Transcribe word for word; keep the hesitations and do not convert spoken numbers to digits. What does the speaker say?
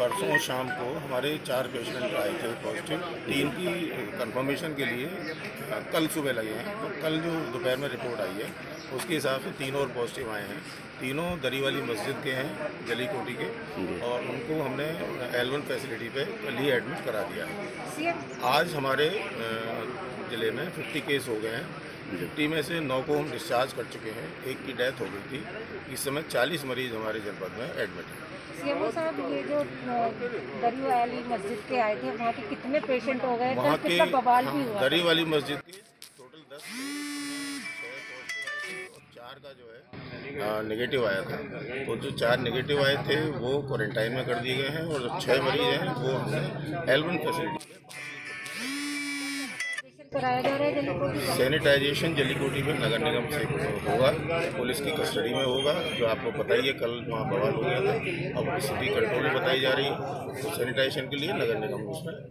परसों शाम को हमारे चार पेशेंट आए थे पॉजिटिव। तीन की कंफर्मेशन के लिए कल सुबह लगे हैं, तो कल जो दोपहर में रिपोर्ट आई है उसके हिसाब से तीन और पॉजिटिव आए हैं। तीनों दरी वाली मस्जिद के हैं, जली कोटी के, और उनको हमने एल वन फैसिलिटी पे कल ही एडमिट करा दिया है। आज हमारे ज़िले में फिफ्टी केस हो गए हैं। फिफ्टी में से नौ को हम डिस्चार्ज कर चुके हैं, एक की डेथ हो गई थी। इस समय चालीस मरीज हमारे जनपद में एडमिट हैं। सीएमओ साहब, ये जो दरी वाली मस्जिद के आए थे, वहाँ के कितने पेशेंट हो गए? वहाँ के बवाल हाँ, भी हुआ? दरी वाली मस्जिद के टोटल दस और चार का जो है नेगेटिव आया था। तो जो चार नेगेटिव आए थे वो क्वारंटाइन में कर दिए गए हैं, और जो छः मरीज हैं वो हमने एल वन फैसिलिटी कराया जा रहा है। जली कोटी सैनिटाइजेशन जली कोटी में नगर निगम से होगा, पुलिस की कस्टडी में होगा। जो आपको पता ही है, कल वहाँ बवाल हो गया था, अब स्थिति कंट्रोल में बताई जा रही है। तो सैनिटाइजेशन के लिए नगर निगम उसमें